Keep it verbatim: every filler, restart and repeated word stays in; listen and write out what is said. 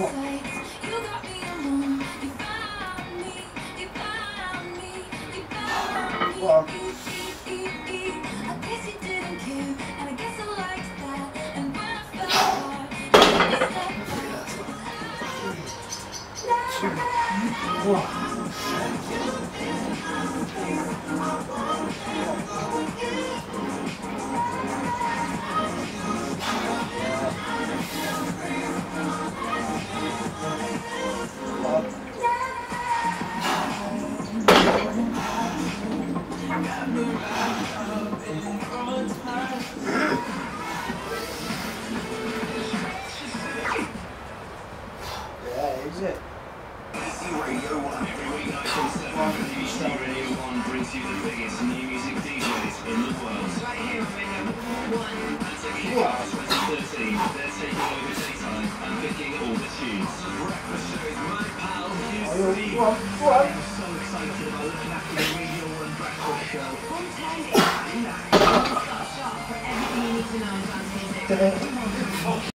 Exit. Radio one every weeknight from seven. T V Star Radio one brings you the biggest new music D Js in the world. Right here on Radio one. And to kick off twenty thirteen, they're taking over daytime and picking all the tunes. Breakfast show is my pal, Steve. Go on, go on. I'm so excited about looking after the Radio one breakfast show. From ten to nine. Start sharp for everything you need to know about music.